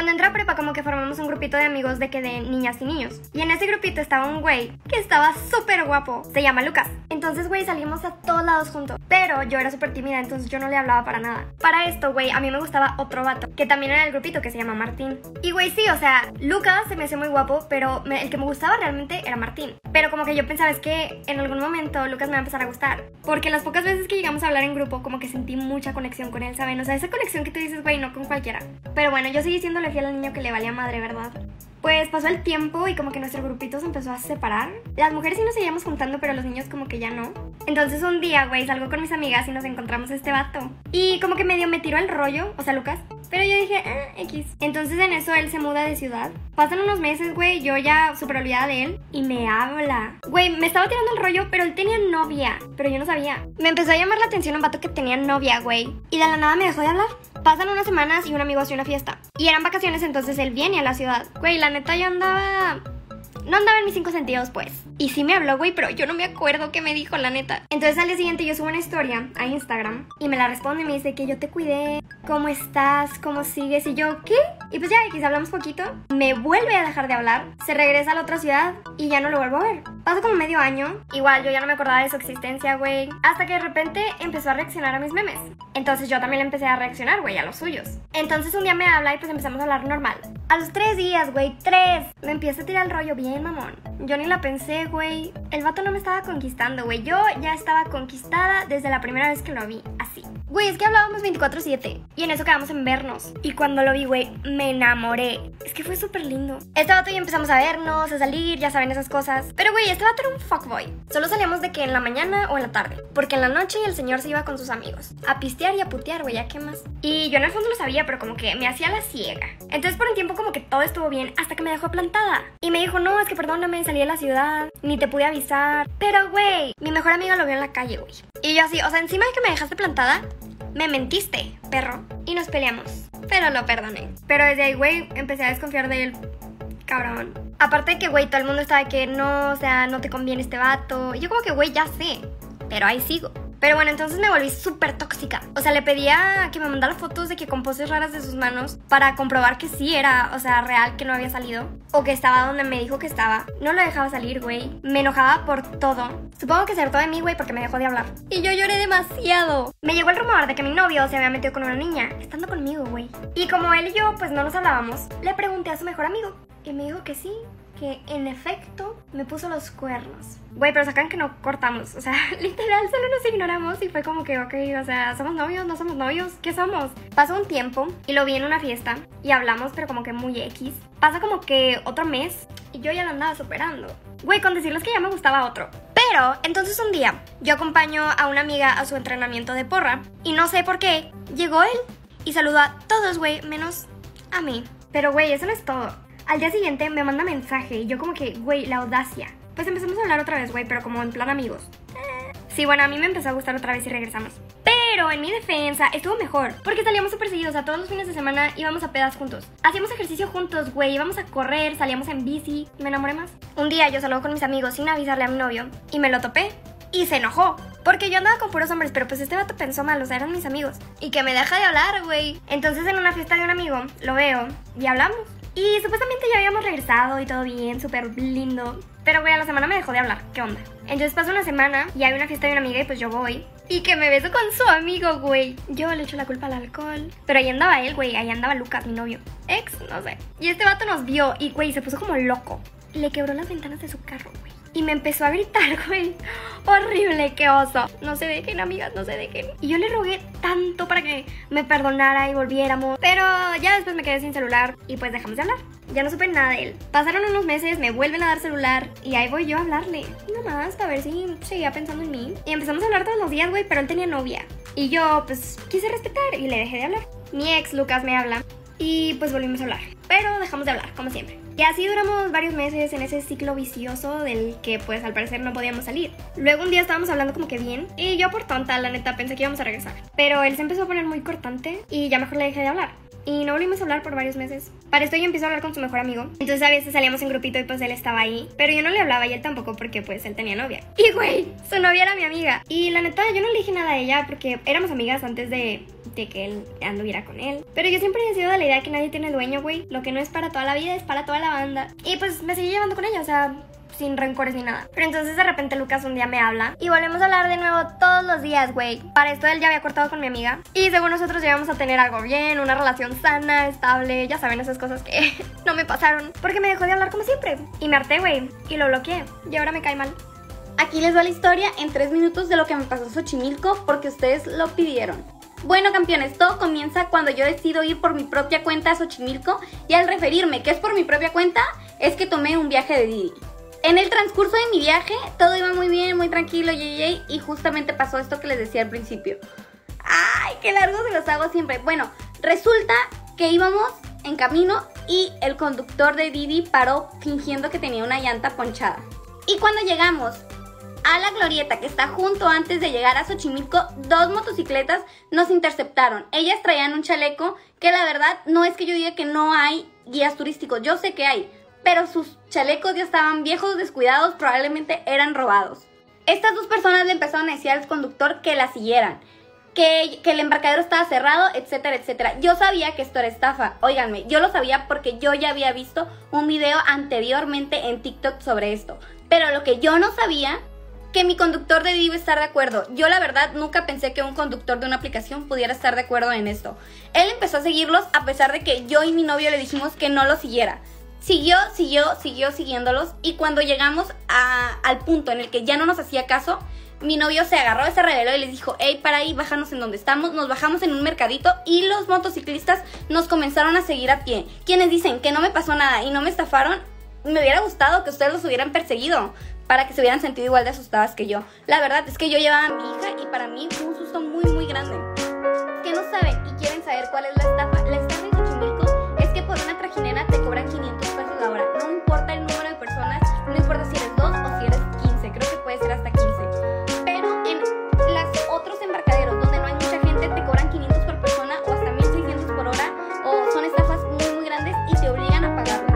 Cuando entré a prepa como que formamos un grupito de amigos de niñas y niños. Y en ese grupito estaba un güey que estaba súper guapo. Se llama Lucas. Entonces, güey, salimos a todos lados juntos. Pero yo era súper tímida, entonces yo no le hablaba para nada. Para esto, güey, a mí me gustaba otro vato, que también era del grupito, que se llama Martín. Y, güey, sí, o sea, Lucas se me hacía muy guapo, pero el que me gustaba realmente era Martín. Pero como que yo pensaba, es que en algún momento Lucas me va a empezar a gustar. Porque las pocas veces que llegamos a hablar en grupo, como que sentí mucha conexión con él, ¿saben? O sea, esa conexión que tú dices, güey, no con cualquiera. Pero bueno, yo seguí siéndole fiel al niño que le valía madre, ¿verdad? Pues pasó el tiempo y como que nuestro grupito se empezó a separar. Las mujeres sí nos seguíamos juntando, pero los niños como que ya no. Entonces un día, güey, salgo con mis amigas y nos encontramos a este vato. Y como que medio me tiró el rollo, o sea, Lucas. Pero yo dije, X. Entonces en eso él se muda de ciudad. Pasan unos meses, güey, yo ya súper olvidada de él. Y me habla. Güey, me estaba tirando el rollo, pero él tenía novia. Pero yo no sabía. Me empezó a llamar la atención un vato que tenía novia, güey. Y de la nada me dejó de hablar. Pasan unas semanas y un amigo hace una fiesta. Y eran vacaciones, entonces él viene a la ciudad. Güey, la neta yo andaba... No andaba en mis 5 sentidos, pues. Y sí me habló, güey, pero yo no me acuerdo qué me dijo, la neta. Entonces al día siguiente yo subo una historia a Instagram y me la responde y me dice que yo te cuidé, ¿cómo estás? ¿Cómo sigues? Y yo, ¿qué? Y pues ya, X, hablamos poquito. Me vuelve a dejar de hablar, se regresa a la otra ciudad y ya no lo vuelvo a ver. Pasó como medio año. Igual yo ya no me acordaba de su existencia, güey. Hasta que de repente empezó a reaccionar a mis memes. Entonces yo también le empecé a reaccionar, güey, a los suyos. Entonces un día me habla y pues empezamos a hablar normal. A los 3 días, güey, 3, me empieza a tirar el rollo bien mamón. Yo ni la pensé, güey. El vato no me estaba conquistando, güey. Yo ya estaba conquistada desde la primera vez que lo vi, así. Güey, es que hablábamos 24/7 y en eso quedamos en vernos. Y cuando lo vi, güey, me enamoré. Es que fue súper lindo. Este vato y yo empezamos a vernos, a salir, ya saben esas cosas. Pero, güey, este vato era un fuckboy. Solo salíamos de que en la mañana o en la tarde. Porque en la noche el señor se iba con sus amigos a pistear y a putear, güey, ¿a qué más? Y yo en el fondo lo sabía, pero como que me hacía la ciega. Entonces por un tiempo como que todo estuvo bien hasta que me dejó plantada. Y me dijo, no, es que perdóname, salí de la ciudad, ni te pude avisar. Pero, güey, mi mejor amiga lo vio en la calle, güey. Y yo así, o sea, encima de que me dejaste plantada, me mentiste, perro. Y nos peleamos, pero lo perdoné. Pero desde ahí, güey, empecé a desconfiar de él. Cabrón. Aparte de que, güey, todo el mundo estaba de que no, o sea, no te conviene este vato. Y yo como que, güey, ya sé, pero ahí sigo. Pero bueno, entonces me volví súper tóxica. O sea, le pedía que me mandara fotos de que con poses raras de sus manos para comprobar que sí era, o sea, real, que no había salido. O que estaba donde me dijo que estaba. No lo dejaba salir, güey. Me enojaba por todo. Supongo que se hartó de mí, güey, porque me dejó de hablar. Y yo lloré demasiado. Me llegó el rumor de que mi novio se había metido con una niña, estando conmigo, güey. Y como él y yo, pues no nos hablábamos, le pregunté a su mejor amigo. Y me dijo que sí, que en efecto me puso los cuernos. Güey, pero sacan que no cortamos. O sea, literal, solo nos ignoramos y fue como que, ok, o sea, ¿somos novios? ¿No somos novios? ¿Qué somos? Pasó un tiempo y lo vi en una fiesta y hablamos, pero como que muy X. Pasa como que otro mes y yo ya lo andaba superando. Güey, con decirles que ya me gustaba otro. Pero, entonces un día, yo acompaño a una amiga a su entrenamiento de porra y no sé por qué, llegó él y saludó a todos, güey, menos a mí. Pero, güey, eso no es todo. Al día siguiente me manda mensaje y yo como que, güey, la audacia. Pues empezamos a hablar otra vez, güey, pero como en plan amigos. Sí, bueno, a mí me empezó a gustar otra vez y regresamos. Pero en mi defensa estuvo mejor, porque salíamos súper seguidos, o sea, todos los fines de semana íbamos a pedas juntos. Hacíamos ejercicio juntos, güey, íbamos a correr, salíamos en bici, me enamoré más. Un día yo salgo con mis amigos sin avisarle a mi novio y me lo topé y se enojó. Porque yo andaba con puros hombres, pero pues este vato pensó mal, o sea, eran mis amigos. Y que me deja de hablar, güey. Entonces en una fiesta de un amigo, lo veo y hablamos. Y supuestamente ya habíamos regresado y todo bien, súper lindo. Pero, güey, a la semana me dejó de hablar. ¿Qué onda? Entonces pasa una semana y hay una fiesta de una amiga y pues yo voy. Y que me beso con su amigo, güey. Yo le echo la culpa al alcohol. Pero ahí andaba él, güey. Ahí andaba Lucas, mi novio. Ex, no sé. Y este vato nos vio y, güey, se puso como loco. Le quebró las ventanas de su carro, güey. Y me empezó a gritar, güey. Horrible, qué oso. No se dejen, amigas, no se dejen. Y yo le rogué tanto para que me perdonara y volviéramos. Pero ya después me quedé sin celular y pues dejamos de hablar. Ya no supe nada de él. Pasaron unos meses, me vuelven a dar celular y ahí voy yo a hablarle. Nada más, para ver si seguía pensando en mí. Y empezamos a hablar todos los días, güey, pero él tenía novia. Y yo, pues, quise respetar y le dejé de hablar. Mi ex, Lucas, me habla y pues volvimos a hablar. Pero dejamos de hablar, como siempre. Y así duramos varios meses en ese ciclo vicioso del que pues al parecer no podíamos salir. Luego un día estábamos hablando como que bien y yo por tonta, la neta, pensé que íbamos a regresar. Pero él se empezó a poner muy cortante y ya mejor le dejé de hablar. Y no volvimos a hablar por varios meses. Para esto yo empiezo a hablar con su mejor amigo. Entonces a veces salíamos en grupito y pues él estaba ahí. Pero yo no le hablaba y él tampoco porque pues él tenía novia. Y güey, su novia era mi amiga. Y la neta yo no le dije nada a ella porque éramos amigas antes de de que él anduviera con él. Pero yo siempre he sido de la idea que nadie tiene dueño, güey. Lo que no es para toda la vida es para toda la banda. Y pues me seguí llevando con ella, o sea, sin rencores ni nada. Pero entonces de repente Lucas un día me habla y volvemos a hablar de nuevo todos los días, güey. Para esto él ya había cortado con mi amiga y según nosotros llegamos a tener algo bien, una relación sana, estable. Ya saben, esas cosas que no me pasaron porque me dejó de hablar como siempre. Y me harté, güey, y lo bloqueé. Y ahora me cae mal. Aquí les va la historia en 3 minutos de lo que me pasó en Xochimilco porque ustedes lo pidieron. Bueno, campeones, todo comienza cuando yo decido ir por mi propia cuenta a Xochimilco y al referirme que es por mi propia cuenta es que tomé un viaje de Didi. En el transcurso de mi viaje todo iba muy bien, muy tranquilo, y justamente pasó esto que les decía al principio. ¡Ay, qué largo se los hago siempre! Bueno, resulta que íbamos en camino y el conductor de Didi paró fingiendo que tenía una llanta ponchada. Y cuando llegamos a la glorieta que está junto antes de llegar a Xochimilco, 2 motocicletas nos interceptaron. Ellas traían un chaleco que la verdad no es que yo diga que no hay guías turísticos, yo sé que hay, pero sus chalecos ya estaban viejos, descuidados, probablemente eran robados. Estas 2 personas le empezaron a decir al conductor que la siguieran, que el embarcadero estaba cerrado, etcétera, etcétera. Yo sabía que esto era estafa, óiganme, yo lo sabía porque yo ya había visto un video anteriormente en TikTok sobre esto. Pero lo que yo no sabía, que mi conductor de Didi iba a estar de acuerdo. Yo la verdad nunca pensé que un conductor de una aplicación pudiera estar de acuerdo en esto. Él empezó a seguirlos a pesar de que yo y mi novio le dijimos que no lo siguiera. Siguió siguiéndolos y cuando llegamos al punto en el que ya no nos hacía caso, mi novio se agarró, se rebeló y les dijo: hey, para ahí, bájanos en donde estamos. Nos bajamos en un mercadito y los motociclistas nos comenzaron a seguir a pie. Quienes dicen que no me pasó nada y no me estafaron, me hubiera gustado que ustedes los hubieran perseguido para que se hubieran sentido igual de asustadas que yo. La verdad es que yo llevaba a mi hija y para mí fue un susto muy, muy grande. ¿Que no saben y quieren saber cuál es la estafa? La estafa en Xochimilco es que por una trajinera te cobran 500 pesos la hora. No importa el número de personas, no importa si eres 2 o si eres 15, creo que puede ser hasta 15. Pero en los otros embarcaderos donde no hay mucha gente te cobran 500 por persona o hasta 1600 por hora, o son estafas muy, muy grandes y te obligan a pagarlas.